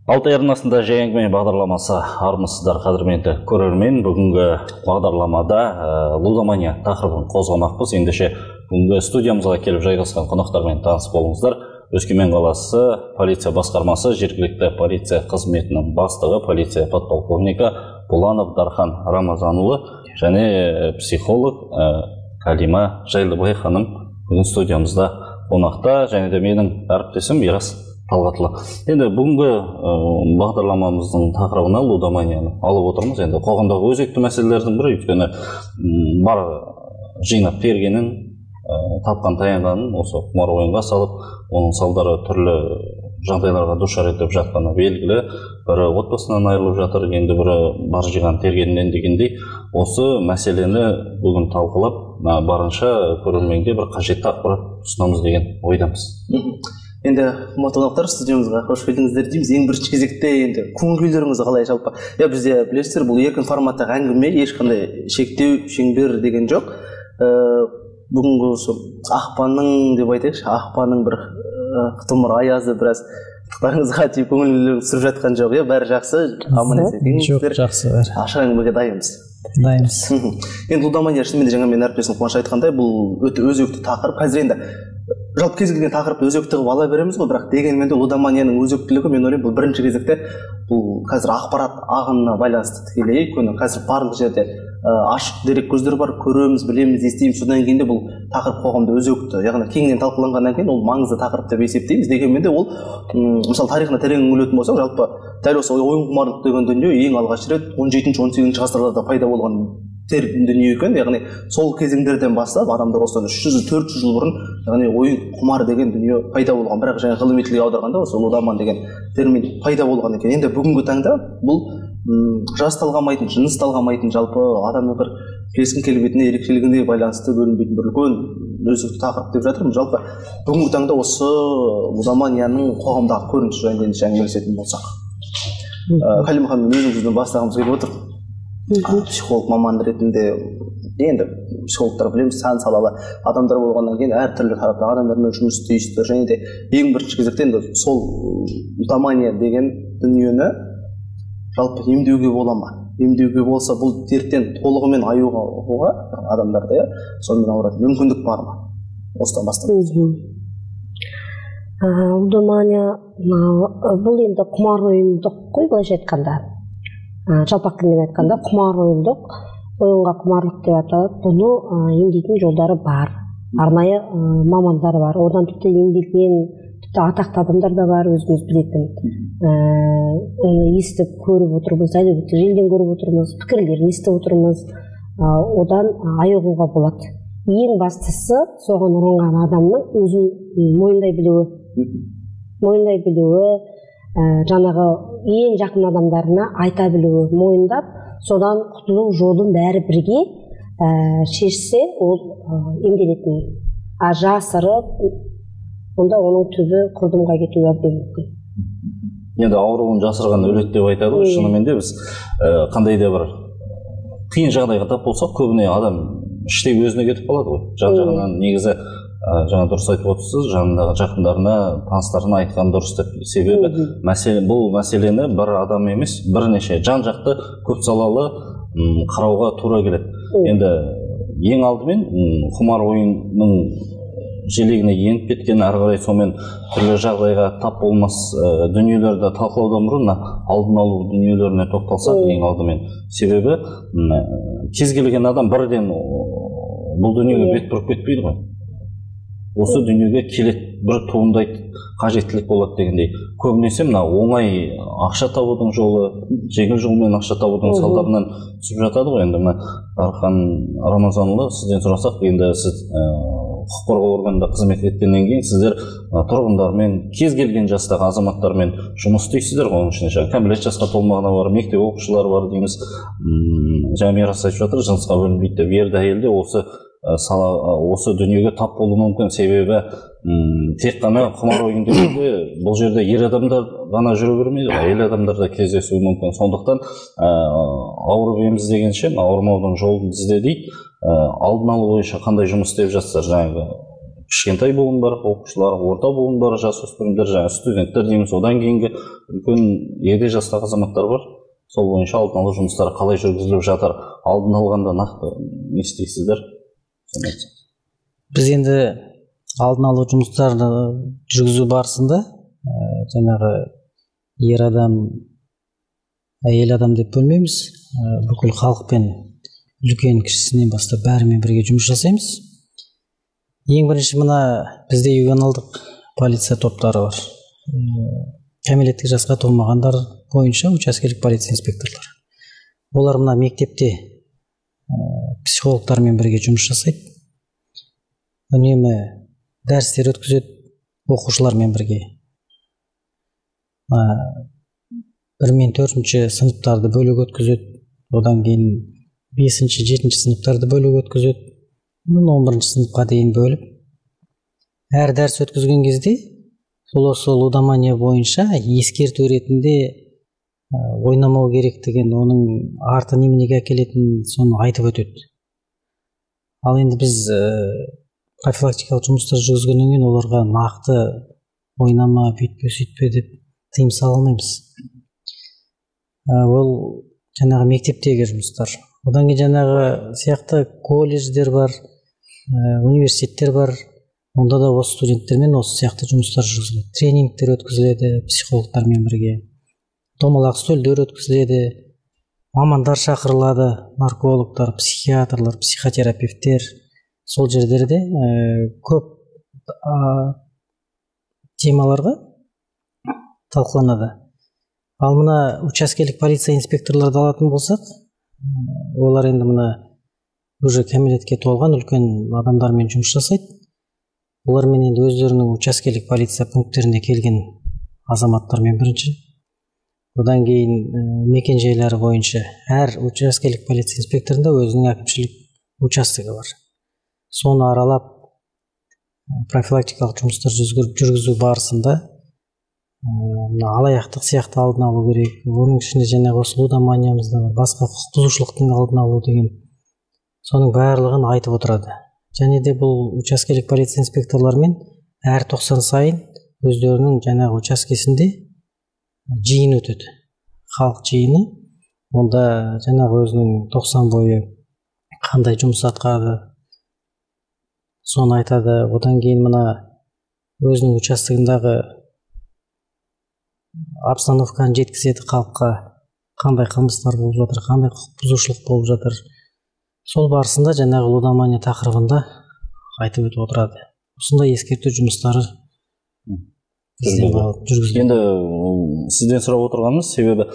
Алтай арнасында жай әңгіме бағдарламасы армысыздар қадірменді көрермен. Бүгінгі бағдарламада лудомания тақырыбын қозғамақпыз. Ендеше бүгінгі студиямызға келіп жайғасқан қонақтармен таныс болыңыздар. Өскемен қаласы полиция басқармасы жергілікті полиция қызметінің бастығы полиция подполковнигі Бұланов Дархан Рамазанұлы және психолог Калима Жайлыбай ханым бүгін студиямызда қонақта, және де менің әріптесім Мирас Талғатұлы. Енді бүгінгі бағдарламамыздың тақырыбына лудоманияны алып отырмыз. Енді қоғамдағы өзекті мәселелердің бірі, өйткені бар жинап бергенін, тапқан таянғанын осы құмар ойынға салып, оның салдары түрлі жағдайларға душар етіп жатқаны белгілі. Бірі отбасынан айырылып жатыр, енді бірі бар жиған тергенінен дегендей. Осы мәселені бүгін талқылап, барынша көрерменге бір қажетті ақпарат ұсынамыз деген ойдамыз. Енді қонақтар, студиямызға қош келдіңіздер дейміз. Ең бірінші кезекте енді көңіл-күйлеріңіз қалай жалпы? Бізде білесіздер, бұл еркін форматтағы әңгіме, ешқандай шектеу, шеңбер деген жоқ. Бүгінгі осы ақпанның деп айтайықшы, ақпанның бір қытымыр аязы біраз ықтарыңызға тиіп көңіл-күйлеріңіз түсіріп жатқан жоқ, бәрі жақсы, аман есен. Жоқ, жақсы бәрі. Ашық әңгімеге дайынбыз. Дайынбыз. Енді лудомания шынымен де жаңа мен әріптесім Қуаныш айтқандай, бұл өте өзекті тақырып. Қазір енді жалпы кез келген тақырыпты өзекті қылып ала береміз ғой, бірақ дегенмен де лудоманияның өзектілігі, мен ойлаймын, бұл бірінші кезекте бұл қазір ақпарат ағынына байланысты тікелей. Өйткені қазір барлық жерде ашық дерек көздер бар, көреміз, білеміз, естиміз. Содан кейін де бұл тақырып қоғамда өзекті, яғни кеңінен талқыланғаннан кейін ол маңызды тақырып деп есептейміз. Дегенмен де ол мысалы тарихына терең үңілетін болсақ, жалпы дәл осы ойын құмарлық деген дүние ең алғаш рет 17-18 ғасырларда пайда болған дүние екен. Яғни сол кезеңдерден бастап адамдар осыдан 300-400 жыл бұрын яғни ойын құмар деген дүние пайда болған. Бірақ жаңа ғылыми тілге аударғанда осы лудоман деген термин пайда болған екен. Енді бүгінгі таңда бұл жас талғамайтын, жыныс талғамайтын, жалпы адамның бір келіскен келбетіне, ерекшелігіне байланысты бөлінбейтін бір үлкен өзекті тақырып деп жатырмын. Жалпы бүгінгі таңда осы лудоманияның қоғамдағы көрінісі жайында әңгімелесетін болсақ, Калима ханым, өзіңізбен бастағымыз келіп отыр. Психолог маман ретінде, енді психологтар білеміз, сан салалы адамдар болғаннан кейін әртүрлі тараптағы адамдармен жұмыс істейсіздер, және де ең бірінші кезекте енді сол лудомания деген дүниені жалпы емдеуге бола ма? Емдеуге болса, бұл дерттен толығымен аюға адамдарда сонымен ауыратын мүмкіндік бар ма? Осыдан бастап. Лудомания бұл енді құмар ойындық қой, былайша айтқанда. Жалпақ тілмен айтқанда құмар ойындық, ойынға құмарлық деп аталады. Бұны емдейтін жолдары бар, арнайы мамандар бар. Одан тіпті емделген, тіпті атақты адамдар да бар, өзіміз білетін. Оны естіп көріп отырмыз, әлеуметтік желіден көріп отырмыз, пікірлерін естіп отырмыз. Одан айығуға болады. Ең бастысы соған ұрынған адамның өзін мойындай білуі, жаңағы ең жақын адамдарына айта білуі, мойындап, содан құтылу жолын бәрі бірге шешсе, ол емделетін. Жасырып, онда оның түбі құрдымға кетуі әбден мүмкін. Енді ауруын жасырған өледі деп айтады ғой. Шынымен де біз қандай да бір қиын жағдайға тап болсақ, көбіне адам іштей өзіне кетіп қалады ғой. Жан-жағынан негізі жаңа дұрыс айтып отырсыз, жанындағы жақындарына, таныстарына айтқан дұрыс деп. Себебі бұл мәселені бір адам емес, бірнеше жан-жақты көп салалы қарауға тура келеді. Енді ең алдымен құмар ойынның желегіне еніп кеткен, әрі қарай сонымен түрлі жағдайға тап болмас дүниелерді талқылаудан бұрын алдын алу дүниелеріне тоқталсақ ең алдымен. Себебі кез келген адам бірден бұл дүниеге бет бұрып кетпейді ғой. Осы дүниеге келет бір туындайды, қажеттілік болады дегендей. Көбінесе мына оңай ақша табудың жолы, жеңіл жолмен ақша табудың салдарынан түсіп жатады ғой. Енді мына Дархан Рамазанұлы, сізден сұрасақ, енді сіз құқық қорғау органында қызмет еткеннен кейін сіздер тұрғындармен, кез келген жастағы азаматтармен жұмыс істейсіздер ғой. Оның ішінде кәмелет жасқа толмағаны бар, мектеп оқушылары бар дейміз. Жаңа Мирас айтып жатыр, жынысқа бөлінбейді деп. Ерді әйелде осы дүниеге тап болуы мүмкін. Себебі тек қана құмар ойын дегенде бұл жерде ер адамдар ғана жүре бермейді, әйел адамдар да кездесуі мүмкін. Сондықтан ауырып ем іздегенше ауырмаудың жолын ізде дейді. Алдын алу бойынша қандай жұмыс істеп жатсыздар? Жаңағы кішкентай буын бар, оқушылар, орта буын бар, жасөспірімдер, жаңағы студенттер дейміз, одан кейінгі үлкен егде жастағы азаматтар бар. Сол бойынша алдын алу жұмыстары қалай жүргізіліп жатыр, алдын алғанда нақты не істейсіздер? Біз енді алдын алу жұмыстарын жүргізу барысында жаңағы ер адам, әйел адам деп бөлмейміз, бүкіл халықпен үлкен кішісінен бастап бәрімен бірге жұмыс жасаймыз. Ең бірінші мына бізде ювеналдық полиция топтары бар. Кәмелеттік жасқа толмағандар бойынша учаскелік полиция инспекторлары. Олар мына мектепте психологтармен бірге жұмыс жасайды. Үнемі дәрістер өткізеді оқушылармен бірге. 1 мен 4 сыныптарды бөлек өткізеді. Одан кейін 5-7 сыныптарды бөліп өткізеді. 11 сыныпқа дейін бөліп. Әр дәріс өткізген кезде сол лудомания бойынша ескерту ретінде ойнамау керектігін, оның арты неменеге әкелетінін соны айтып өтеді. Ал енді біз профилактикалық жұмыстар жүргізгеннен кейін оларға нақты ойнама, бүйтпе, сөйтпе деп тыйым сала алмаймыз. Ол жаңағы мектептегі жұмыстар. Одан кейін жаңағы сияқты колледждер бар, университеттер бар. Онда да осы студенттермен осы сияқты жұмыстар жүргізіледі. Тренингтер өткізіледі психологтармен бірге. Домалақ үстелдер өткізіледі. Мамандар шақырылады, наркологтар, психиатрлар, психотерапевттер. Сол жерлерде көп темаларға талқыланады. Ал мына учаскелік полиция инспекторларды алатын болсақ, олар енді мына уже кәмелетке толған үлкен адамдармен жұмыс жасайды. Олармен енді өздерінің учаскелік полиция пункттеріне келген азаматтармен бірінші. Одан кейін мекенжайлары бойынша әр учаскелік полиция инспекторында өзінің әкімшілік участығы бар. Соны аралап профилактикалық жұмыстар жүргізу барысында алаяқтық сияқты алдын алу керек. Оның ішінде жаңағы осы лудоманиямызда бар, басқа құқық бұзушылықтың алдын алу деген соның барлығын айтып отырады. Және де бұл учаскелік полиция инспекторлармен әр 90 сайын өздерінің жаңағы учаскесінде жиын өтеді. Халық жиыны. Онда жаңағы өзінің 90 бойы қандай жұмыс атқарды, соны айтады. Одан кейін мына өзінің участогындағы обстановканы жеткізеді халыққа, қандай қылмыстар болып жатыр, қандай құқық бұзушылық болып жатыр. Сол барысында жаңағы лудомания тақырыбында айтып өтіп отырады. Осындай ескерту жұмыстары жүргізіледі. Енді сізден сұрап отырғанымыз себебі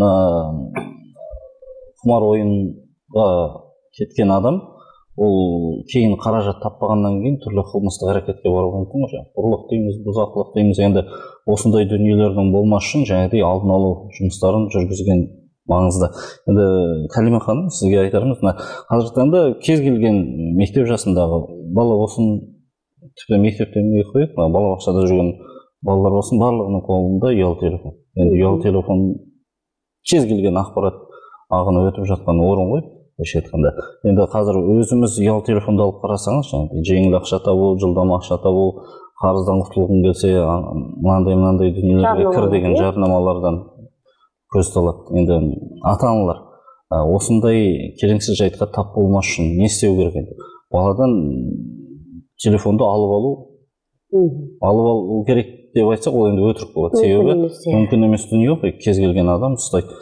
құмар ойынға кеткен адам ол кейін қаражат таппағаннан кейін түрлі қылмыстық әрекетке баруы мүмкін ғой. Ұрлық дейміз, бұзақылық дейміз. Енді осындай дүниелердің болмас үшін жаңағыдай алдын алу жұмыстарын жүргізген маңызды. Енді Кәлима ханым, сізге айтарымыз, қазіргі таңда кез келген мектеп жасындағы бала болсын, тіпті мектептен не қойып, балабақшада жүрген балалар болсын, барлығының қолында ұялы телефон. Енді ұялы телефон кез келген ақпарат ағыны өтіп жатқан орын ғой. Енді қазір өзіміз ұялы телефонды алып қарасаңыз, жеңіл ақша табу, жылдам ақша табу, қарыздан құтылғың келсе, мынандай дүниелерге кір деген жарнамалардан көз талады. Енді ата-аналар осындай келеңсіз жайтқа тап болмас үшін не істеу керек енді? Баладан телефонды алып алу керек деп айтсақ, ол енді өтірік болады. Себебі мүмкін емес дүние ғой, кез келген адам ұстайды.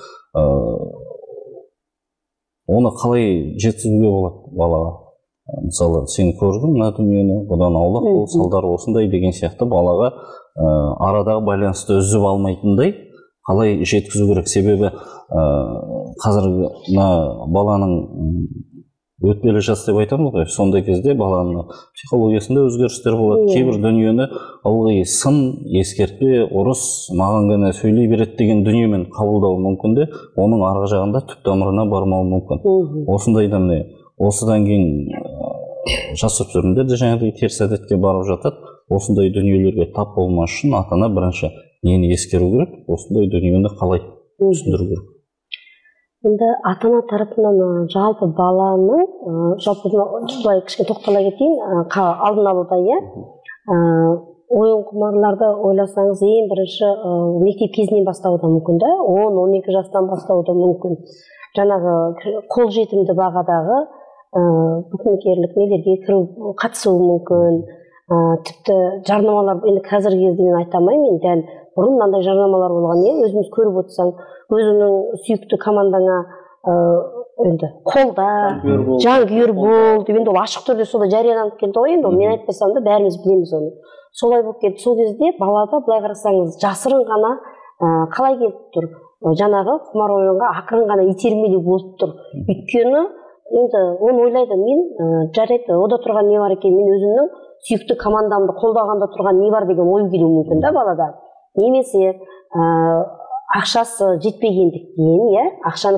Оны қалай жеткізуге болады балаға? Мысалы, сен көрдің мына дүниені, бұдан аулақ бол, салдары осындай деген сияқты балаға арадағы байланысты үзіп алмайтындай қалай жеткізу керек? Себебі қазіргі баланың өтпелі жас деп айтамыз ғой, сондай кезде баланың психологиясында өзгерістер болады. Кейбір дүниені ылғи сын, ескертпе, ұрыс, маған ғана сөйлей береді деген дүниемен қабылдауы мүмкін де, оның арғы жағында түп тамырына бармауы мүмкін. Осындайда міне, осыдан кейін жасөспірімдер де жаңағыдай теріс әдетке барып жатады. Осындай дүниелерге тап болмас үшін ата-ана бірінші нені ескеру керек, осындай дүниені қалай түсіндіру керек? Енді ата-ана тарапынан жалпы баланың жалпы былай кішкене тоқтала кетейін алдын алуда иә ойын құмарларды ойласаңыз ең бірінші мектеп кезінен бастауы да мүмкін да 10-12 жастан бастауы да мүмкін жаңағы қолжетімді бағадағы букмекерлік нелерге кіру қатысуы мүмкін тіпті жарнамалар енді қазіргі кезде мен айта алмаймын дәл бұрын мынандай жарнамалар болған иә өзіңіз көріп отырсаң өзіңнің сүйікті командаңа енді қолда жанкүйер бол деп енді ол ашық түрде солай жарияланып келді ғой енді мен айтпасам да бәріміз білеміз оны солай болып келді сол кезде балада былай қарасаңыз жасырын ғана қалай келіп тұр жаңағы құмар ойынға ақырын ғана итермелеу болып тұр өйткені енді оны ойлайды мен жарайды ода тұрған не бар екен мен өзімнің сүйікті командамды қолдағанда тұрған не бар деген ой келуі мүмкін да балада немесе ақшасы жетпегендіктен иә ақшаны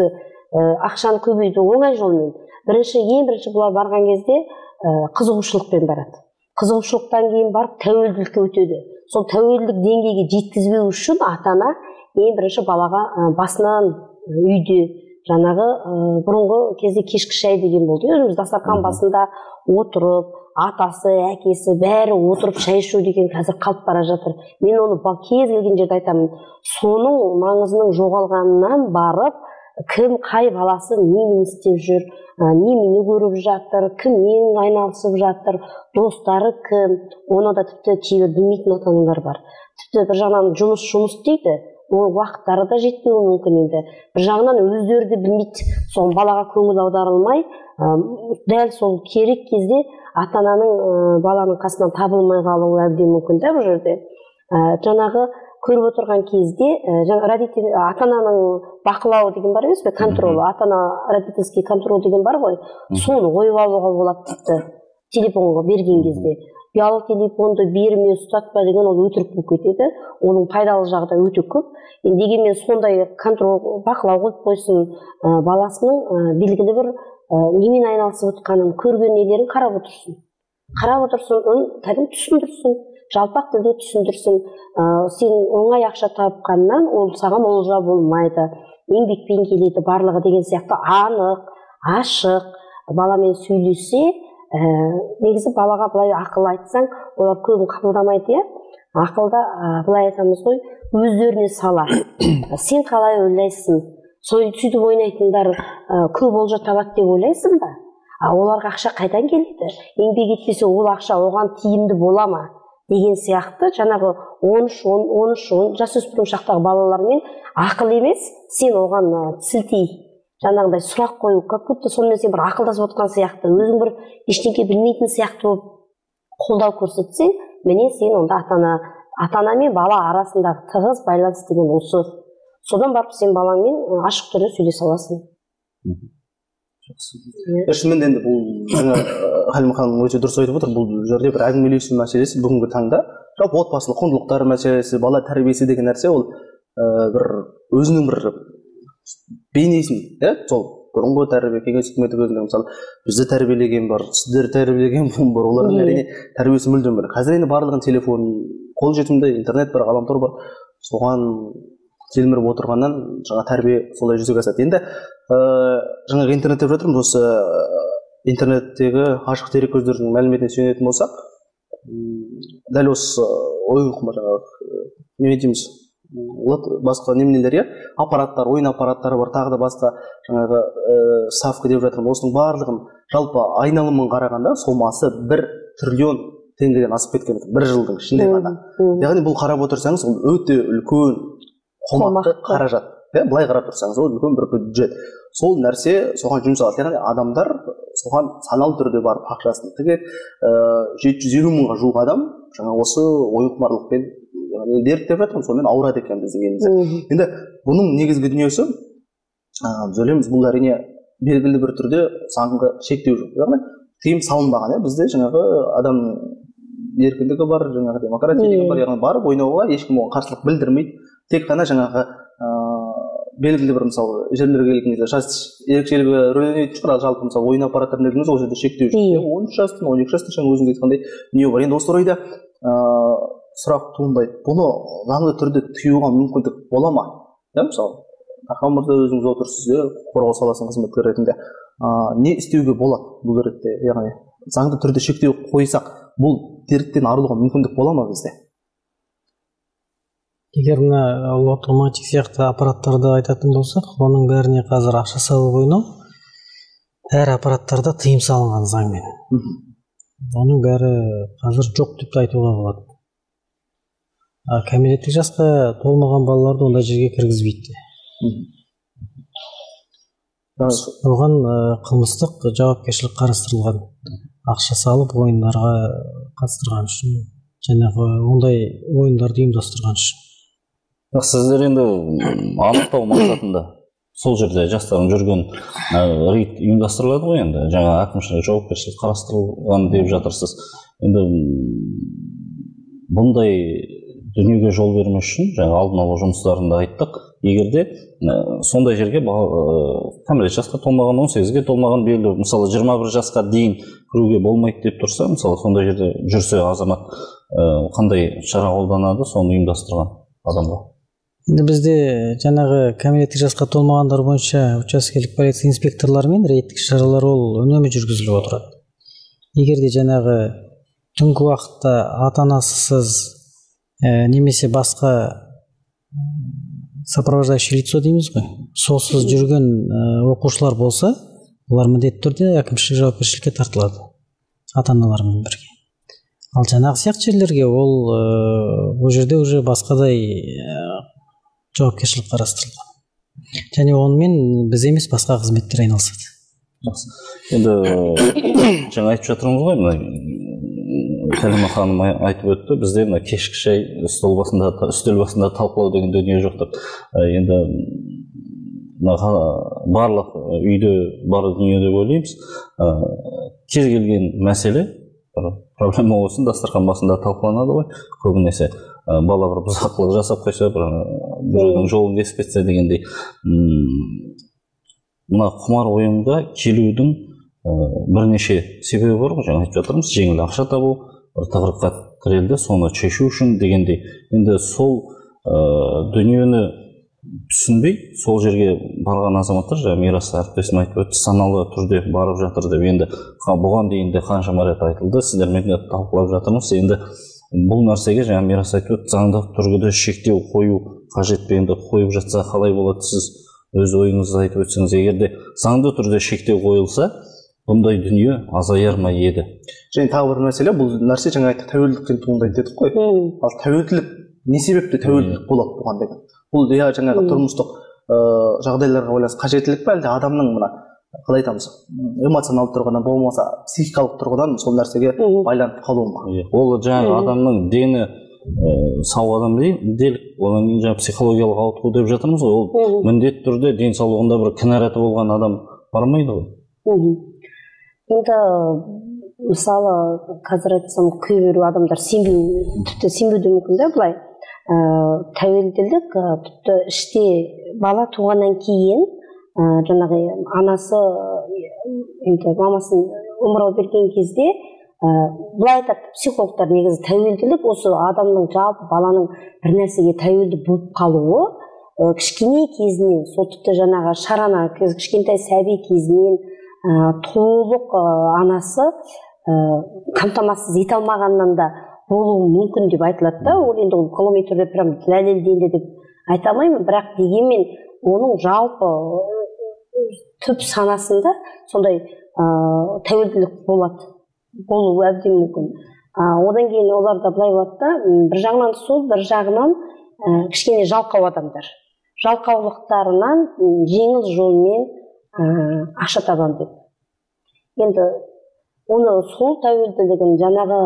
көбейту оңай жолмен ең бірінші бұлар барған кезде қызығушылықпен барады қызығушылықтан кейін барып тәуелділікке өтеді сол тәуелділік деңгейге жеткізбеу үшін ата-ана ең бірінші балаға басынан үйде жаңағы бұрынғы кезде кешкі шай деген болды өзіміз дастархан басында отырып атасы әкесі бәрі отырып шай ішу деген қазір қалып бара жатыр мен оны кез келген жерде айтамын соның маңызының жоғалғанынан барып кім қай баласы немен істеп жүр немене көріп жатыр кіммен айналысып жатыр достары кім оны да тіпті кейбір білмейтін ата-аналар бар тіпті бір жағынан жұмыс дейді ол уақыттары да жетпеуі мүмкін енді бір жағынан өздері де білмейді сол балаға көңіл аударылмай дәл сол керек кезде ата-ананың баланың қасынан табылмай қалуы әбден мүмкін да бұл жерде жаңағы көріп отырған кезде родитель ата-ананың бақылауы деген бар емес пе контроль ата-ана родительский контроль деген бар ғой соны ойып алуға болады тіпті телефонға берген кезде ұялы телефонды берме ұстатпа деген ол өтірік болып кетеді оның пайдалы жағы да өте көп дегенмен сондай контроль бақылау қойып қойсын баласының белгілі бір немен айналысып отқанын көрген нелерін қарап отырсын кәдімгі түсіндірсін жалпақ тілде түсіндірсін сен оңай ақша тапқаннан ол саған олжа болмайды еңбекпен келеді барлығы деген сияқты анық ашық баламен сөйлесе негізі балаға былай ақыл айтсаң олар көбін қабылдамайды иә ақылда былай айтамыз ғой өздеріне сала сен қалай ойлайсың сөйтіп ойнайтындар көп олжа табады деп ойлайсың ба оларға ақша қайдан келеді еңбек етпесе ол ақша оған тиімді бола ма деген сияқты жаңағы 13 жасөспірім шақтағы балалармен ақыл емес сен оған сілтей жаңағыдай сұрақ қою как будто сонымен сен бір ақылдасып отқан сияқты өзің бір ештеңе білмейтін сияқты болып қолдау көрсетсең міне сен онда ата-ана мен бала арасындағы тығыз байланыс деген осы содан барып сен балаңмен ашық түрде сөйлесе аласың шынымен енді бұл жаңа Халима ханым өте дұрыс айтып отыр бұл жерде бір әңгімелесу мәселесі бүгінгі таңда жалпы отбасылық құндылықтар мәселесі бала тәрбиесі деген нәрсе ол бір өзінің бір бейнесін иә сол бұрынғы тәрбие кеңес үкіметі кезінде мысалы бізді тәрбиелеген бар сіздерді тәрбиелеген бар олардың әрине тәрбиесі мүлдем бөлек қазір енді барлығын телефон қолжетімді интернет бар ғаламтор бар соған телміріп отырғаннан жаңа тәрбие солай жүзеге асады енді жаңағы интернет деп жатырмыз осы интернеттегі ашық дерек көздерінің мәліметіне сүйенетін болсақ дәл осы ойын жаңағы не дейміз басқа неменелер иә аппараттар ойын аппараттары бар тағы да басқа жаңағы ставка деп жатырмын осының барлығын жалпы айналымын қарағанда сомасы 1 триллион теңгеден асып кеткен бір жылдың ішінде ғана яғни бұл қарап отырсаңыз ол өте үлкен қомақты қаражат былай қарап тұрсаңыз ол үлкен бір бюджет сол нәрсе соған жұмсалады яғни адамдар соған саналы түрде барып ақшасын тігіп 750 мыңға жуық адам жаңа осы ойын құмарлықпен дерт деп жатырмын сонымен ауырады екен біздің елімізде енді бұның негізгі дүниесі біз ойлаймыз бұл әрине белгілі бір түрде заңға шектеу жоқ яғни тыйым салынбаған иә бізде жаңағы адамның еркіндігі бар жаңағы демократия деген бар яғни барып ойнауға ешкім оған қарсылық білдірмейді тек қана жаңағы белгілі бір мысалы жерлерге келген кезде жас ерекшелігі рөлденетін шығар жалпы мысалы ойын аппараттарын дедіңіз ол жерде шектеу жоқ 13 жастан 12 жастан жаңа өзіңіз айтқандай дүние бар енді осы орайда сұрақ туындайды бұны заңды түрде тыюға мүмкіндік бола ма иә мысалы Тархан мырза, өзіңіз отырсыз, қорғау саласының қызметкері ретінде. Не істеуге болады бұл ретте? Яғни заңды түрде шектеу қойсақ, бұл дерттен арылуға мүмкіндік бола ма бізде? Егер мына лотоматик сияқты аппараттарды айтатын болсақ, оның бәріне қазір ақша салып ойнау әр аппараттарда тыйым салынған заңмен. Оның бәрі қазір жоқ деп айтуға болады. Кәмелеттік жасқа толмаған балаларды ондай жерге кіргізбейді. Оған қылмыстық жауапкершілік қарастырылған. Ақша салып ойындарға қатыстырған үшін, жаңағы ондай ойындарды ұйымдастырған үшін. Сіздер енді анықтау мақсатында сол жерде жастардың жүрген рейд ұйымдастырылады ғой, енді жаңа әкімшілік жауапкершілік қарастырылған деп жатырсыз. Енді бұндай дүниеге жол бермес үшін жаңа алдын алу жұмыстарында айттық. Егерде сондай жерге кәмелет жасқа толмаған, 18-ге толмаған белгілі, мысалы 21 жасқа дейін кіруге болмайды деп тұрса, мысалы сондай жерде жүрсе азамат қандай шара қолданады, соны ұйымдастырған адамға? Енді бізде жаңағы кәмелеттік жасқа толмағандар бойынша учаскелік полиция инспекторларымен рейдтік шаралар ол үнемі жүргізіліп отырады. Егер де жаңағы түнгі уақытта ата-анасысыз немесе басқа сопровождающий лицо дейміз ғой, солсыз жүрген оқушылар болса, олар міндетті түрде әкімшілік жауапкершілікке тартылады ата-аналармен бірге. Ал жаңағы сияқты жерлерге ол жерде уже басқадай жауапкершілік қарастырылған. Және онымен біз емес басқа қызметтер айналысады. Жақсы. Енді жаңа айтып жатырмыз ғой, Кәлима ханым айтып өтті, бізде кешкі шай үстел басында талқылау деген дүние жоқ деп. Енді барлық үйде бар дүние деп ойлаймыз. Кез келген мәселе, проблема болсын, дастархан басында талқыланады ғой, көбінесе. Бала бір бұзақылық жасап қойса, біреудің жолын кесіп кетсе дегендей. Мына құмар ойынға келудің бірнеше себебі бар ғой, жаңа айтып жатырмыз, жеңіл ақша табу, бір тығырыққа тірелді, соны шешу үшін дегендей. Енді сол дүниені түсінбей, сол жерге барған азаматтар, жаңа Мирас әріптесім айтып өтті, саналы түрде барып жатыр деп. Енді бұған дейін де қаншама рет айтылды, сіздермен де талқылап жатырмыз. Енді бұл нәрсеге жаңа Мирас айтып өтті, заңды түрде шектеу қою қажет пе? Енді қойып жатса қалай болады? Сіз өз ойыңызды айтып өтсеңіз, егерде заңды түрде шектеу қойылса, бұндай дүние азаяр ма еді? Және тағы бір мәселе, бұл нәрсе жаңа айттық, тәуелділіктен туындайды дедік қой. Ал тәуелділік не себепті тәуелділік болады бұған деген? Бұл жаңағы тұрмыстық жағдайларға байланысты қажеттілік пе, әлде адамның мына қалай айтамыз, эмоционалдық тұрғыдан, болмаса психикалық тұрғыдан сол нәрсеге байланып қалуы ма? Ол жаңағы адамның дені сау адам делік, одан кейін жаңағы психологиялық ауытқу деп жатырмыз ғой, ол міндетті түрде денсаулығында бір кінәраты болған адам бармайды ғой. Енді мысалы қазір айтсам, кейбір адамдар тіпті сенбеуі мүмкін да, былай тәуелділік тіпті іште бала туғаннан кейін жаңағы анасы енді мамасын омырау берген кезде былай айтады психологтар, негізі тәуелділік осы адамның жалпы баланың бір нәрсеге тәуелді болып қалуы кішкене кезінен, сол тіпті жаңағы шарана кішкентай сәби кезінен толық анасы қамтамасыз ете алмағаннан да болуы мүмкін деп айтылады да. Ол енді ғылыми түрде прям дәлелденді деп айта алмаймын, бірақ дегенмен оның жалпы түп санасында сондай тәуелділік болуы әбден мүмкін. Одан кейін оларда былай болады да, бір жағынан сол, бір жағынан кішкене жалқау адамдар. Жалқаулықтарынан жеңіл жолмен ақша табам деп. Енді оны сол тәуелділігін жаңағы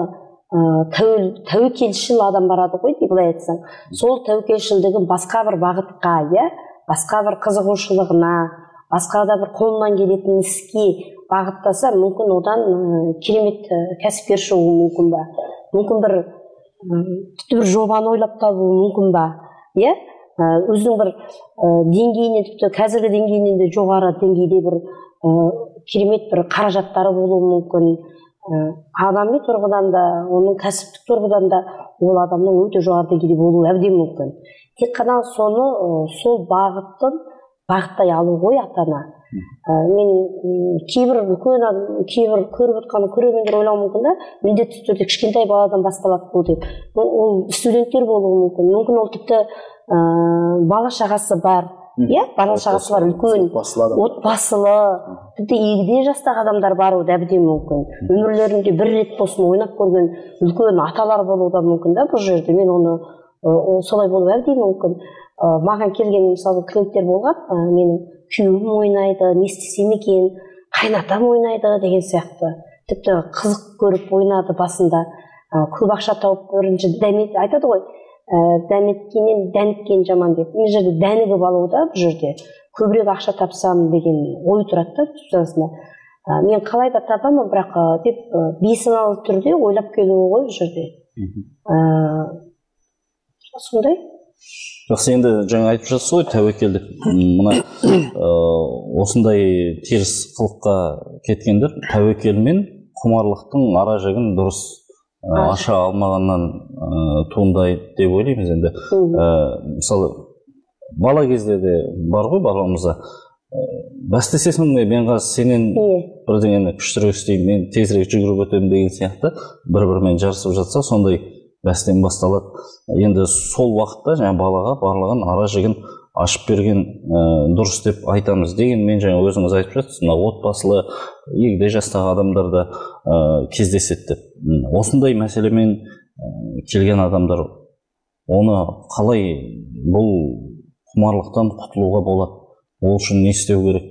тәуекелшіл адам барады ғой деп былай айтсаң, сол тәуекелшілдігін басқа бір бағытқа, басқа бір қызығушылығына, басқа да бір қолынан келетін іске бағыттаса, мүмкін одан керемет кәсіпкер шығуы мүмкін ба, мүмкін бір тіпті бір жобаны ойлап табуы мүмкін ба, өзінің бір деңгейінен, тіпті қазіргі деңгейінен де жоғары деңгейде бір керемет бір қаражаттары болуы мүмкін. Адами тұрғыдан да, оның кәсіптік тұрғыдан да ол адамның өте жоғары деңгейде болуы әбден мүмкін. Тек қана соны сол бағыттың бағыттай алу ғой ата-ана. Мен кейбір үлкен адам, кейбір көріп отқан көрермендер ойлауы мүмкін да, міндетті түрде кішкентай баладан басталады бұл деп. Ол студенттер болуы мүмкін. Мүмкін ол тіпті бала шағасы бар, бала шағасы бар, үлкен отбасылы, тіпті егде жастағы адамдар баруы да әбден мүмкін. Өмірлерінде бір рет болсын ойнап көрген үлкен аталар болуы да мүмкін да бұл жерде. Мен оны солай болуы әбден мүмкін. Маған келген мысалы клиенттер болған, менің күйеуім ойнайды, не істесем екен, қайнатам ойнайды деген сияқты. Тіпті қызық көріп ойнады басында. Көп ақша тауып бірінші дәмет айтады ғой, дәметкеннен дәніккен жаман деп. Мен жерде дәнігіп алуда бұл жерде көбірек ақша тапсам деген ой тұрады да тұтасында. Мен қалай да табамын, бірақ деп бейсаналы түрде ойлап келуі ғой бұл жерде. Сондай. Жақсы, енді жаңа айтып жатсыз ғой тәуекел деп. Мына осындай теріс қылыққа кеткендер тәуекел мен құмарлықтың ара жігін дұрыс аша алмағаннан туындайды деп ойлаймыз енді. Мысалы бала кезде де бар ғой барлығымызда. Бастесесің бе, мен қазір сенен бірдеңені күштірек істеймін, мен тезірек жүгіріп өтемін деген сияқты бір-бірімен жарысып жатса, сондай бәстен басталады. Енді сол уақытта жаңа балаға барлығын ара жігін ашып берген дұрыс деп айтамыз деген мен жаңа өзіңіз айтып жатсыз, мына отбасылы егде жастағы адамдарда кездеседі деп. Осындай мәселемен келген адамдар оны қалай бұл құмарлықтан құтылуға болады? Ол үшін не істеу керек?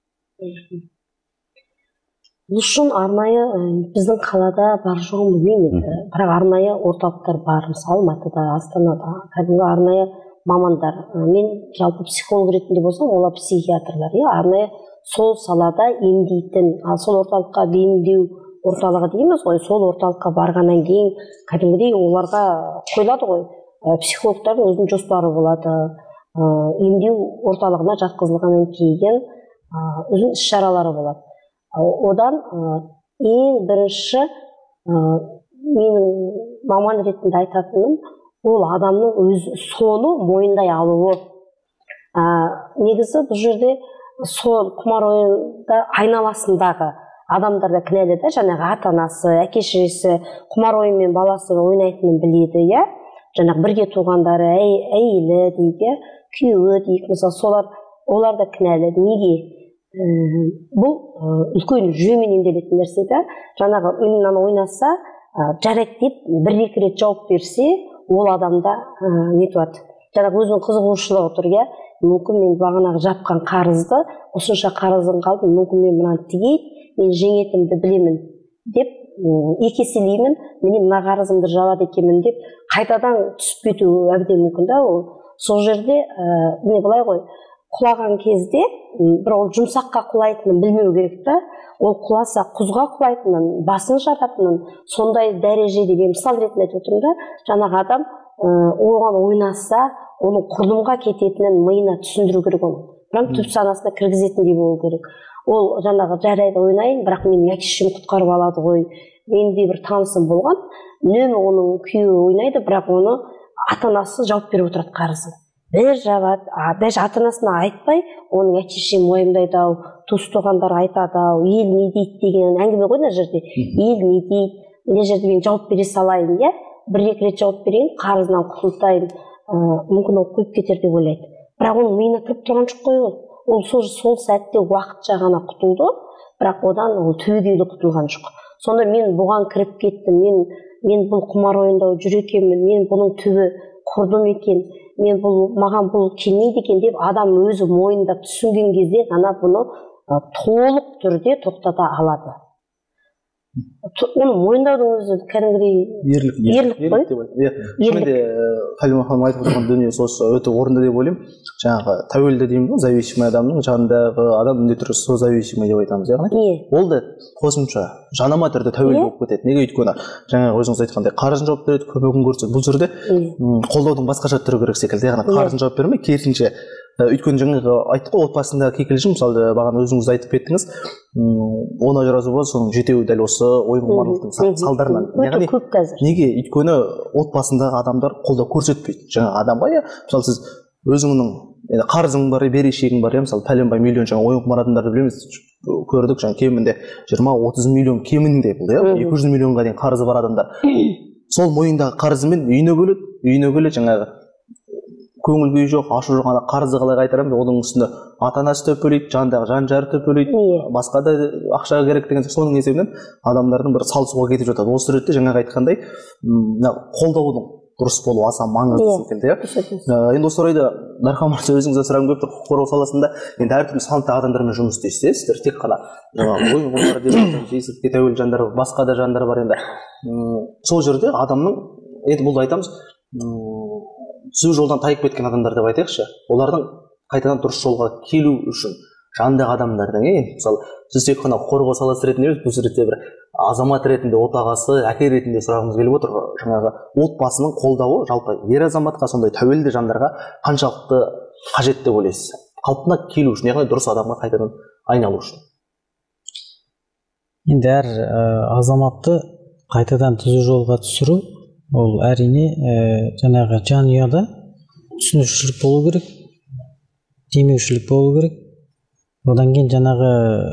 Бұл үшін арнайы біздің қалада бар жоғын білмеймін, бірақ арнайы орталықтар бар, мысалы Алматыда, Астанада, кәдімгі арнайы мамандар. Мен жалпы психолог ретінде болсам, олар психиатрлар, арнайы сол салада емдейтін, сол орталыққа бейімдеу орталығы дейміз ғой, сол орталыққа барғаннан кейін кәдімгідей оларға қойылады ғой, психологтардың өзінің жоспары болады, емдеу орталығына жатқызылғаннан кейін өзінің іс-шаралары болады. Одан ең бірінші менің маман ретінде айтатыным, ол адамның өз соны мойындай алуы. Негізі бұл жерде сол құмар ойында айналасындағы адамдар да кінәлі да, жаңағы ата-анасы, әке-шешесі құмар ойынмен баласы ойнайтынын біледі, жаңағы бірге туғандары, әйелі дейік, күйеуі дейік, мысалы олар да кінәлі. Неге? Бұл үлкен жүйемен емделетін нәрсе да, жаңағы ойыннан ойнаса, жарайды деп бір-екі рет жауап берсе, ол адамда не туады? Жаңағы өзінің қызығушылығы тұр, мүмкін мен бағанағы жапқан қарызды, осынша қарызын қалдым, мүмкін мен мынаны тігейін, мен жеңетімді білемін деп, екі еселеймін, мен мына қарызымды жабады екенмін деп, қайтадан түсіп кету әбден мүмкін да. Сол жерде не былай ғой, құлаған кезде бір ол жұмсаққа құлайтынын білмеу керек та, ол құласа құзға құлайтынын, басын жаратынын, сондай дәрежеде мен мысал ретінде айтып отырмын да, жаңағы адам оған ойнаса, оның құрдымға кететінін миына түсіндіру керек оны. Бірақ түп санасына кіргізетіндей болу керек. Ол жаңағы жарайды ойнайын, бірақ менің әке-шешем құтқарып алады ғой. Менде бір танысым болған, үнемі оның күйеуі ойнайды, бірақ оны ата-анасы жауап беріп отырады қарызын. Бір жабады, даже ата-анасына айтпай, оның әке-шешем уайымдайды-ау, туыс-туғандар айтады-ау, ел не дейді деген әңгіме ғой мына жерде. Ел не дейді, мына жерде мен жауап бере салайын, бір-екі рет жауап берейін, қарызынан құтылтайын, мүмкін ол қойып кетер деп ойлайды. Бірақ оның миына кіріп тұрған жоқ қой ол. Ол сол сәтте уақытша ғана құтылды, бірақ одан ол түбегейлі құтылған жоқ. Сонда мен бұған кіріп кеттім, мен бұл құмар ойындау жүр екенмін, мен бұның түбі құрдым екен, маған бұл келмейді екен деп адам өзі мойындап түсінген кезде ғана бұны толық түрде тоқтата алады. Оны мойындаудың өзі кәдімгідей ерлік қой. Шынымен де Халима ханым айтып отырған дүние осы өте орынды деп ойлаймын. Жаңағы тәуелді деймін ғой, зависимый адамның жанындағы адам міндетті түрде созависимый деп айтамыз, яғни ол да қосымша жанама түрде тәуелді болып кетеді. Неге? Өйткені жаңағы өзіңіз айтқандай қарызын жауап береді, көмегін көрсетеді. Бұл жерде қолдаудың басқаша түрі керек секілді, яғни қарызын жауап бермей, керісінше. Өйткені жаңағы айттық қой, отбасында кикілжің, мысалы бағана өзіңіз айтып кеттіңіз, оны ажырасуға соның жетеуі дәл осы ойын құмарлықтың салдарынан. Өте көп қазір. Неге? Өйткені отбасындағы адамдар қолдау көрсетпейді. Жаңағы адамға, мысалы сіз өзіңнің енді қарызың бар, берешегің бар, мысалы пәленбай миллион жаңа ойын құмар адамдарды білеміз, көрдік жаңа кемінде 20-30 миллион кемінде бұл, 200 миллионға дейін қарызы бар адамдар. Сол мойындағы қарызымен үйіне келеді жаңағы көңіл күйі жоқ, ашу жоқ, қарызы қалай қайтарамыз, оның үстінде ата-анасы төпелейді, жанындағы жан-жары төпелейді, басқа да ақша керек деген соның есебінен адамдардың бір салысуға кетіп жатады. Осы ретте жаңағы айтқандай қолдаудың дұрыс болуы аса маңызды секілді. Енді осы орайда Дархан мырза, өзіңізден сұрағым келіп тұр, құқық қорғау саласында енді әртүрлі санатты адамдармен жұмыс істейсіз, сіздер тек қана ойын құмар деп жесірге тәуелді жандар, басқа да жандар бар. Енді сол жерде адамның, енді бұл айтамыз, түзу жолдан тайып кеткен адамдар деп айтайықшы, олардың қайтадан дұрыс жолға келу үшін жанындағы адамдардың, мысалы сіз тек қана қорғау саласы ретінде емес, бұл ретте бір азамат ретінде, отағасы, әке ретінде сұрағымыз келіп отыр. Жаңағы отбасының қолдауы жалпы ер азаматқа, сондай тәуелді жандарға қаншалықты қажет деп ойлайсыз? Қалпына келу үшін, яғни дұрыс адамға қайтадан айналу үшін. Енді әр азаматты қайтадан түзу жолға түсіру, ол әрине жаңағы жанұяда түсінушілік болу керек, демеушілік болу керек. Одан кейін жаңағы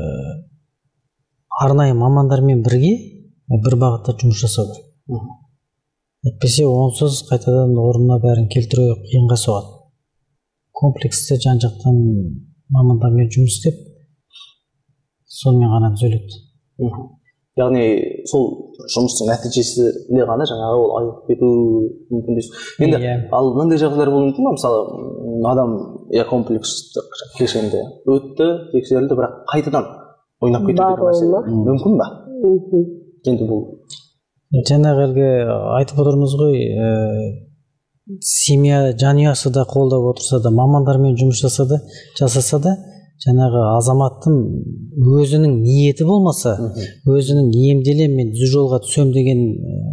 арнайы мамандармен бірге бір бағытта жұмыс жасау керек. Әйтпесе онсыз қайтадан орнына бәрін келтіру қиынға соғады. Комплексті жан-жақтан мамандармен жұмыс істеп, сонымен ғана түзеледі. Яғни сол жұмыстың нәтижесінде ғана жаңағы ол айығып кету мүмкін дейсіз. Енді ал мынандай жағдайлар болуы мүмкін ба? Мысалы адам комплекстік кешенде өтті, тексерілді, бірақ қайтадан ойнап кету деген мәселе мүмкін ба? Енді бұл жаңағы әлгі айтып отырмыз ғой, семья жанұясы да қолдап отырса да, мамандармен жұмыс жасаса да, жаңағы азаматтың өзінің ниеті болмаса, өзінің емделем мен түзу жолға түсем деген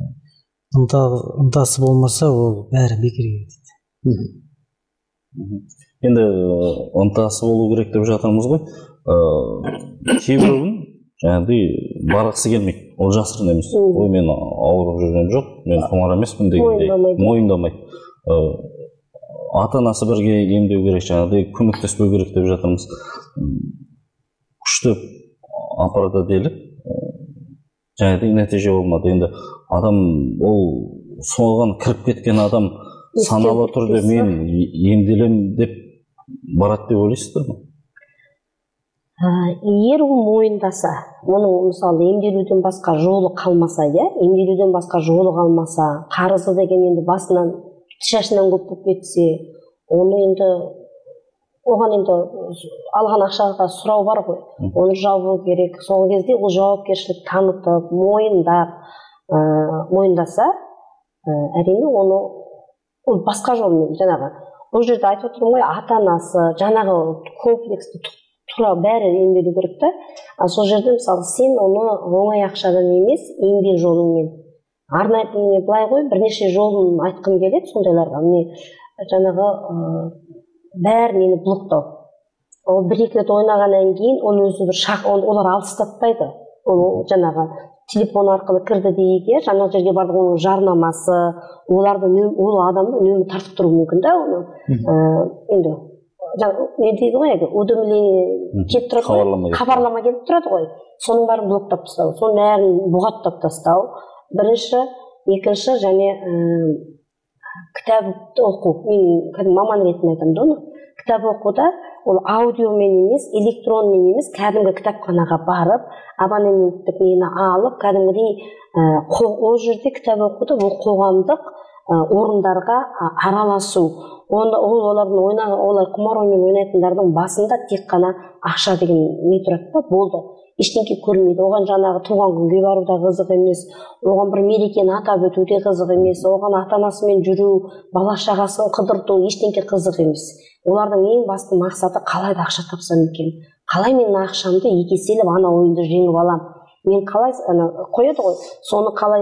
ынтасы болмаса, ол бәрі бекерге кетеді. Енді ынтасы болу керек деп жатырмыз ғой. Кейбіреуін жаңағыдай барғысы келмейді, ол жасырын емес. Ой, мен ауырып жүргенім жоқ, мен құмар емеспін дегендей мойындамайды. Ата-анасы бірге емдеу керек, жаңағыдай көмектеспеу керек деп жатырмыз. Күштеп апарда делік, жаңағыдай нәтиже болмады. Енді адам, ол соған кіріп кеткен адам саналы түрде мен емделем деп барады деп ойлайсыздар ма? Егер ол мойындаса, оның мысалы емделуден басқа жолы қалмаса, емделуден басқа жолы қалмаса, қарызы деген енді басынан шашынан көп болып кетсе, оны енді оған енді алған ақшаға сұрау бар ғой, оны жабу керек. Сол кезде ол жауапкершілік танытып, мойындаса, әрине оны ол басқа жолмен, жаңағы бұл жерде айтып отырмын ғой, ата-анасы, жаңағы комплексті тура бәрі емделу керек та. Сол жерде мысалы сен оны оңай ақшадан емес, еңбек жолымен арнайы, міне былай ғой, бірнеше жолын айтқым келеді сондайларға. Міне жаңағы бәрі нені блоктау. Ол бір-екі рет ойнағаннан кейін оны өзі бір олар алыстатпайды. Ол жаңағы телефон арқылы кірді дейік, жаңағы жерге барды, оның жарнамасы, ол адамды үнемі тартып тұру мүмкін да, оны енді не дейді ғой, уведомление келіп тұрады ғой, хабарлама келіп тұрады ғой, соның бәрін блоктап тастау, соның бәрін бұғаттап тастау. Бірінші, екінші, және кітап оқу. Мен маман ретінде айтамын, оны кітап оқуда ол аудиомен емес, электронмен емес, кәдімгі кітапханаға барып, абонементтік нені алып, кәдімгідей ол жерде кітап оқуда ол қоғамдық орындарға араласу. Олар құмар ойынмен ойнайтындардың басында тек қана ақша деген не тұрады да, болды. Ештеңке көрмейді. Оған жаңағы туған күнге бару да қызық емес, оған бір мерекені атап өту де қызық емес, оған ата-анасымен жүру, бала шағасын қыдырту ештеңке қызық емес. Олардың ең басты мақсаты қалай да ақша тапсам екен, қалай мен ақшамды екі еселеп ана ойынды жеңіп алам, мен қалай қояды ғой, соны қалай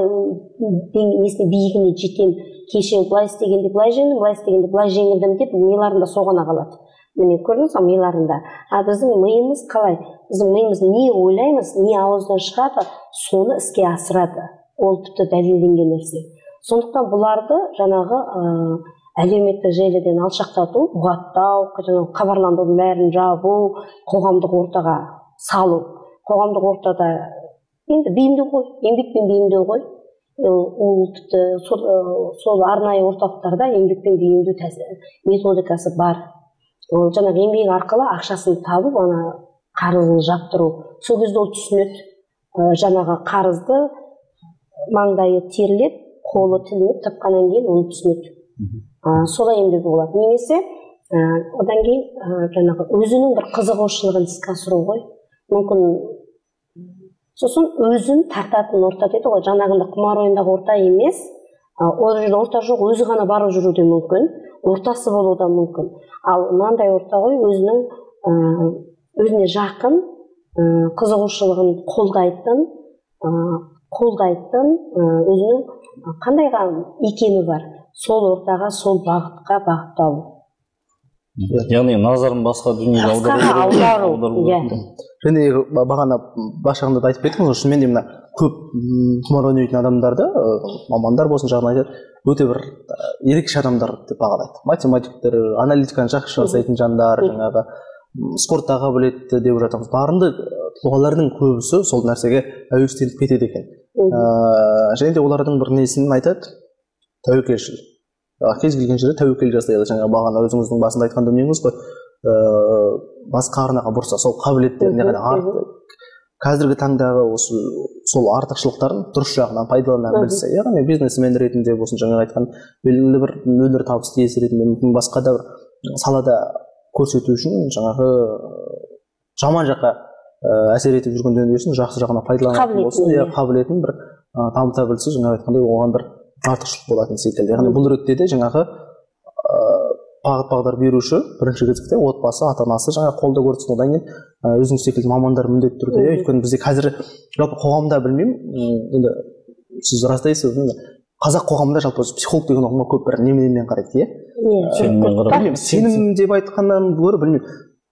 биігіне жетем, кеше былай істегенде былай жеңдім, былай істегенде былай жеңілдім деп миларында соғана қалады. Міне көрдіңіз бе миларында. Біздің миымыз қалай? Біздің миымыз не ойлаймыз, не ауыздан шығады, соны іске асырады. Ол тіпті дәлелденген нәрсе. Сондықтан бұларды жаңағы әлеуметтік желіден алшақтату, бұғаттау, жаңағы хабарландырудың бәрін жабу, қоғамдық ортаға салу. Қоғамдық ортада енді бейімдеу ғой, еңбекпен бейімдеу ғой. Ол тіпті сол арнайы орталықтарда еңбекпен бейімдеу методикасы бар. Ол жаңағы еңбек арқылы ақшасын табып, ана қарызын жаптыру. Сол кезде ол түсінеді. Жаңағы қарызды маңдайы терлеп, қолы тілініп тапқаннан кейін оны түсінеді. Солай емдеуге болады. Немесе одан кейін жаңағы өзінің бір қызығушылығын іске асыру ғой. Мүмкін сосын өзін тартатын орта дейді ғой. Жаңағында құмар ойындағы орта емес, ол жерде орта жоқ, өзі ғана барып жүру де мүмкін, ортасы болуы да мүмкін. Ал мынандай орта ғой, өзіне жақын, қызығушылығын қолдайтын, өзінің қандайға екені бар, сол ортаға, сол бағытқа бағытталу. Яғни назарын басқа дүниеге аудару. Және бағана башағында да айтып кеттіңіз, шынымен де мына көп құмар ойнайтын адамдарды, мамандар болсын жағынан айтады, өте бір ерекше адамдар деп бағалайды. Математиктер, аналитиканы жақсы жасайтын жандар, жаңағы спортта қабілетті деп жатамыз. Дарынды тұлғалардың көбісі сол нәрсеге әуестеніп кетеді екен. Және де олардың бір несін айтады, тәуекелшіл. Кез келген жерде тәуекел жасайды. Жаңа бағана өзіңіздің басында айтқан дүниеңіз ғой, басқа арнаға бұрса, сол қабілеттеріне ғана артық. Қазіргі таңдағы сол артықшылықтарын дұрыс жағынан пайдалана білсе, яғни бизнесмен ретінде болсын, жаңа айтқан белгілі бір мөлдір табыс иесі ретінде, мүмкін басқа да бір салада көрсету үшін жаңағы жаман жаққа әсер етіп жүрген дүниесін жақсы жағына пайдаланатын болсын, қабілетін бір дамыта білсе, жаңа айтқандай оған бір артықшылық болатын секілді. Яғни бұл ретте де жаңағы бағыт-бағдар беруші бірінші кезекте отбасы, ата-анасы жаңа қолдау көрсетсін, одан кейін өзіңіз секілді мамандар міндетті түрде. Өйткені бізде қазір жалпы қоғамда білмеймін, енді сіз растайсыз, қазақ қоғамында жалпы психолог деген ұғымға көп бір неменемен қарайды, иә? Сенім деп айтқаннан гөрі білмеймін.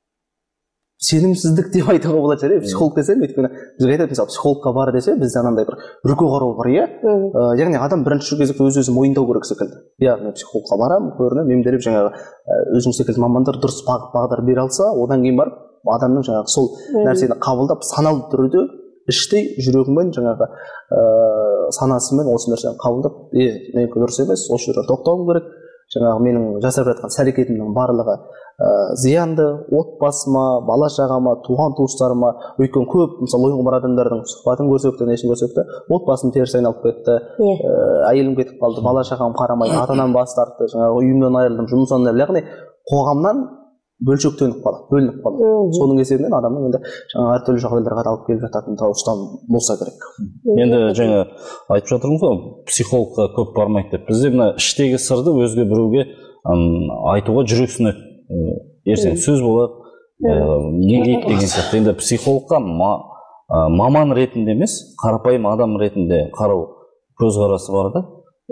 Сенімсіздік деп айтуға болады шығар, психолог десем, өйткені бізге айтады, мысалы психологқа бар десе, бізде анандай бір үрке қарау бар, иә? Яғни адам бірінші кезекте өз-өзін мойындау керек секілді. Иә, мен психологқа барамын, көрінемін, емделіп, жаңағы өзің секілді мамандар дұрыс бағдар бере алса, одан кейін барып адамның жаңағы сол нәрсені қабылдап, саналы түрде іштей жүрегімен жаңағы санасымен осы нәрсені қабылдап, менікі дұрыс емес, осы жерде тоқтауым керек. Жаңағы менің жасап жатқан іс-әрекетімнің барлығы зиянды, отбасыма, бала шағама, туған туыстарыма. Өйткені көп мысалы ойын құмар адамдардың сұхбатын көрсек те, несін көрсек те, отбасым теріс айналып кетті, әйелім кетіп қалды, бала шағам қарамайды, ата-анам бас тартты, жаңағы үйімнен айырылдым, жұмыстан айырылдым. Яғни қоғамнан бөлшектеніп қалады, бөлініп қалады. Соның есебінен адамның енді жаңа әртүрлі жағдайларға алып келіп жататын тауыстан болса керек. Енді жаңа айтып жатырмыз ғой, психологқа көп бармайды деп. Бізде мына іштегі сырды өзге біреуге айтуға жүрексінеді. Ертең сөз болады, не дейді деген сияқты. Енді психологқа маман ретінде емес, қарапайым адам ретінде қарау көзқарасы бар да.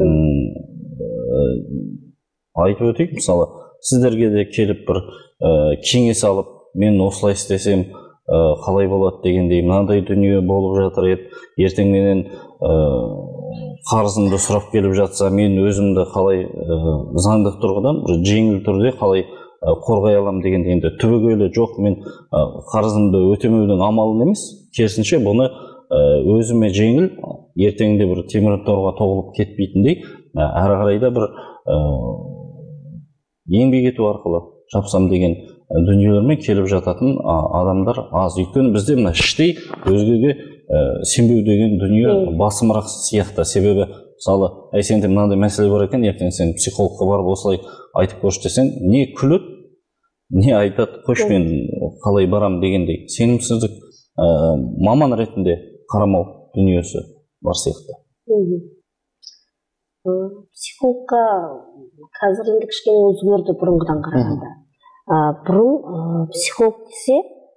Айтып өтейік, мысалы, сіздерге де келіп бір кеңес алып, мен осылай істесем қалай болады дегендей мынандай дүние болып жатыр еді. Ертең менен қарызымды сұрап келіп жатса, мен өзімді қалай заңдық тұрғыдан жеңіл түрде қалай қорғай алам дегенде, енді түбегейлі жоқ, мен қарызымды өтемеудің амалын емес, керісінше бұны өзіме жеңіл, ертеңде бір темір торға тоғылып кетпейтіндей, әрі қарай да бір еңбек ету арқылы жапсам деген дүниелермен келіп жататын адамдар аз. Өйткені бізде мына іштей өзгеге сенбеу деген дүние басымырақ сияқты. Себебі мысалы, сенде мынандай мәселе бар екен, ертең сен психологқа барып осылай айтып көрші десең, не күледі, не айтады, қош мен қалай барам дегендей сенімсіздік маман ретінде қарамау дүниесі бар сияқты. Психологқа қазір енді кішкене өзгерді бұрынғыдан қарағанда. Бұрын психолог десе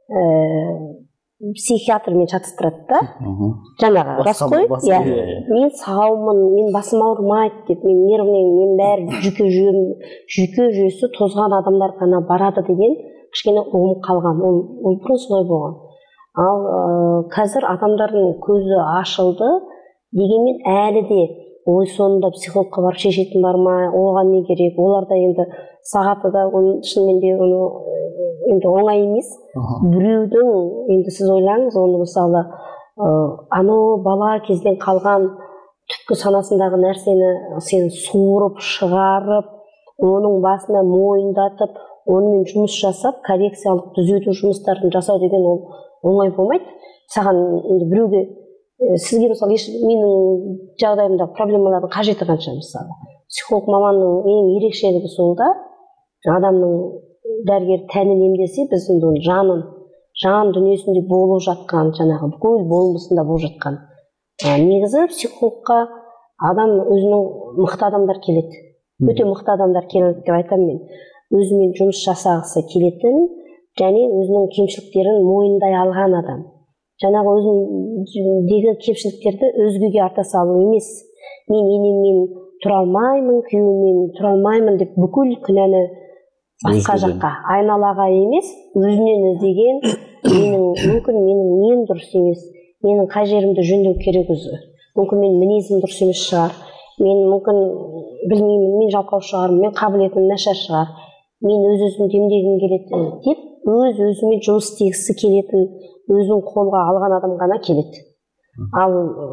психиатрмен шатыстырады да, жаңағы рас қой, мен саумын, мен басым ауырмайды деп, мен нервный, мен бәрі жүйке жүйесі тозған адамдар ғана барады деген кішкене ұғым қалған. Ол бұрын солай болған. Ал қазір адамдардың көзі ашылды, дегенмен әлі де ой соңында психологқа барып шешетін бар ма, оған не керек, олар да енді сағаты да шынымен де енді оңай емес. Біреудің енді сіз ойлаңыз, оны мысалы анау бала кезден қалған түпкі санасындағы нәрсені сен суырып шығарып, оның басына мойындатып, онымен жұмыс жасап, коррекциялық түзету жұмыстарын жасау деген ол оңай болмайды. Саған енді біреуге, сізге мысалы менің жағдайымда проблемалардың қажеті қанша мысалы. Психолог маманның ең ерекшелігі сол да, адамның дәрігер тәнін емдесе, біз оның жан дүниесінде болып жатқан, жаңағы бүкіл болмысында болып жатқан. Негізі психологқа адам өзінің мықты адамдар келеді. Өте мықты адамдар келеді деп айтамын мен. Өзімен жұмыс жасағысы келетін және өзінің кемшіліктерін мойындай алған адам. Жаңағы өзіндегі кемшіліктерді өзгеге арта салу емес. Мен енеммен тұра алмаймын, күйеуіммен тұра алмаймын деп бүкіл күнәні басқа жаққа, айналаға емес, өзінен іздеген, мүмкін менің нем дұрыс емес, менің қай жерімді жөндеу керек өзі. Мүмкін мен мінезім дұрыс емес шығар, мен мүмкін білмеймін, мен жалқау шығармын, мен қабілетім нашар шығар, мен өзімді емдегім келеді деп, өзімен жұмыс істегісі келетін, өзін қолға алған адам ғана келеді. Ал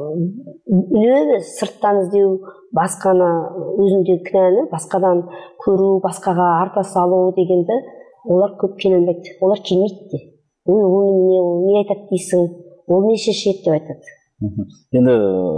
үнемі сырттан іздеу, басқаны, өзіндегі кінәні басқадан көру, басқаға арта салу дегенді олар көп келмейді. Олар келмейді де. Ол не айтады дейсің, ол не шешеді деп айтады. Енді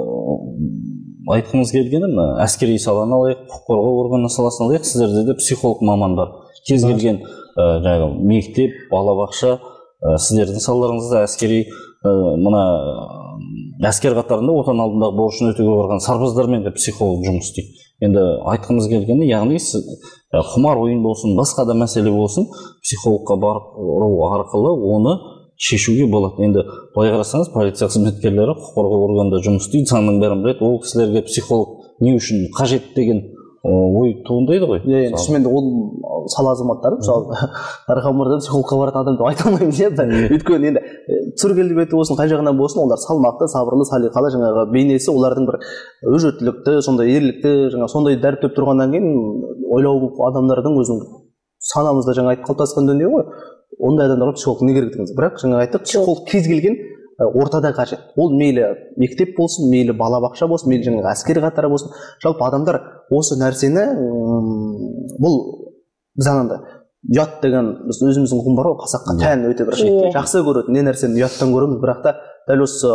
айтқымыз келгені әскери саланы алайық, құқық қорғау органы саласын алайық, сіздерде де психолог маман бар. Кез келген мектеп, балабақша, сіздердің салаларыңызда әскери мына әскер қатарында отан алдындағы борышын өтеуге барған сарбаздармен де психолог жұмыс істейді. Енді айтқымыз келгені, яғни құмар ойын болсын, басқа да мәселе болсын, психологқа бару арқылы оны шешуге болады. Енді былай қарасаңыз, полиция қызметкерлері құқық қорғау органында жұмыс істейді, заңның бәрін біледі, ол кісілерге психолог не үшін қажет деген ой туындайды ғой. Енді шынымен де ол сала азаматтары, мысалы Дархан мырза психологқа баратын адам деп айта алмаймыз енді. Өйткені енді түсіргелі беті болсын, қай жағынан болсын, олар салмақты, сабырлы, салиқалы, жаңағы бейнесі олардың бір өжеттілікті, сондай ерлікті, жаңағы сондай дәріптеп тұрғаннан кейін ойлау адамдардың өзінің санамызда жаңа айтып қалыптасқан дүние ғой. Ондай адамдарға психолог не керек дегенсіз. Бірақ жаңа айттық, психолог кез келген ортада қажет. Ол мейлі мектеп болсын, мейлі балабақша болсын, мейлі жаңағы әскери қатары болсын. Жалпы адамдар осы нәрсені бұл біз анандай ұят деген біз өзіміздің ұғым бар ғой, қазаққа тән өте бір жақсы көретін не нәрсені ұяттан көреміз, бірақ та дәл осы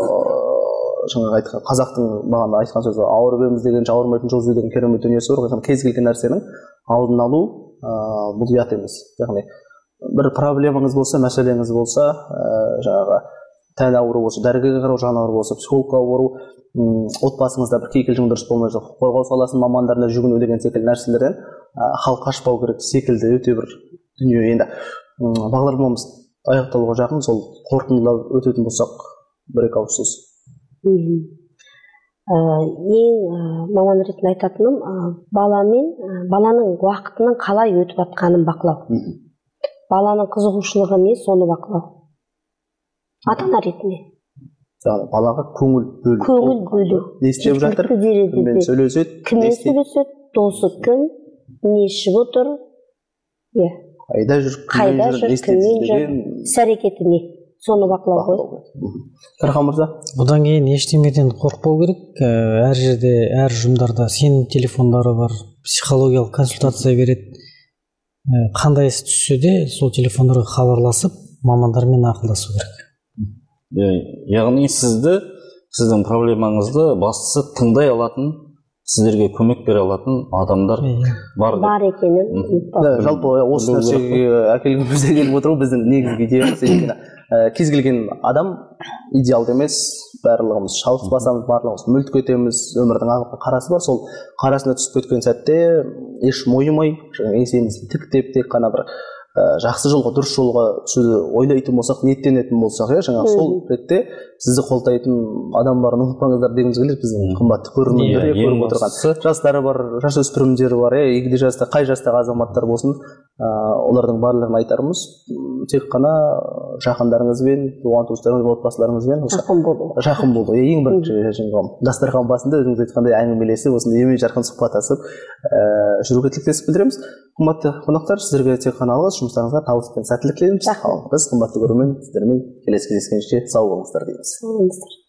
жаңағы айтқан қазақтың бағана айтқан сөзі ауырып еміз дегенше ауырмайтын жол іздеу деген керемет дүниесі бар ғой. Кез келген нәрсенің алдын алу бұл ұят емес. Яғни бір проблемаңыз болса, мәселеңіз болса, жаңағы тән ауыру болса, дәрігерге қарау, жан ауыру болса, психологқа бару, отбасыңызда бір кикілжің дұрыс болмай жатса, құқық қорғау саласының мамандарына жүгіну деген секілді нәрселерден халық қашпау керек секілді өте бір дүние. Енді бағдарламамыз аяқталуға жақын, сол қорытындылап өтетін болсақ, бір-екі ауыз сөз. Ең маман ретінде айтатыным, баланың уақытының қалай өтіп жатқанын бақылау. Баланың қызығушылығы не, соны бақылау. Ата-ана ретінде. Балаға көңіл бөлу. Не істеп жатыр? Кіммен сөйлеседі? Кіммен сөйлеседі? Досы кім? Не ішіп отыр? Қайда жүр? Кіммен жүр? Іс-әрекеті не? Соны бақылау ғой. Дархан мырза? Одан кейін ештемеден қорықпау керек. Әр жерде, әр ұжымдарда сенім телефондары бар, психологиялық консультация береді. Қандай іс түссе де сол телефондарға хабарласып, мамандармен ақылдасу керек. Яғни сіздің проблемаңызды бастысы тыңдай алатын, сіздерге көмек бере алатын адамдар бар екенін. Жалпы осы нәрсеге әкелгімізде келіп отыру біздің негізгі идеямыз. Кез келген адам идеалды емес, барлығымыз шалыс басамыз, барлығымыз мүлт кетеміз, өмірдің ағып қарасы бар. Сол қарасына түсіп кеткен сәтте еш мойымай, еңсемізді тіктеп, тек қана бір жақсы жолға, дұрыс жолға түсуді ойлайтын болсақ, ниеттенетін болсақ, жаңағы сол ретте сізді қолдайтын адамдарын ұмытпаңыздар дегіміз келеді біздің қымбатты көрермендерге, көріп отырған жастары бар, жасөспірімдері бар, егде жаста, қай жастағы азаматтар болсын, олардың барлығын айтарымыз тек қана жақындарыңызбен, туған туыстарыңыз, отбасыларыңызбен жақын болу. Ең бірінші дастархан басында өзіңіз айтқандай әңгімелесіп, осындай емен жарқын сұхбаттасып жүруге тілектестік білдіреміз. Қымбатты қонақтар, сіздерге тек қана алғыс, жұмыстарыңызға табыс пен сәттілік тілейміз. Біз қымбатты көрермен, сіздермен келесі кездескенше сау болыңыздар дейміз.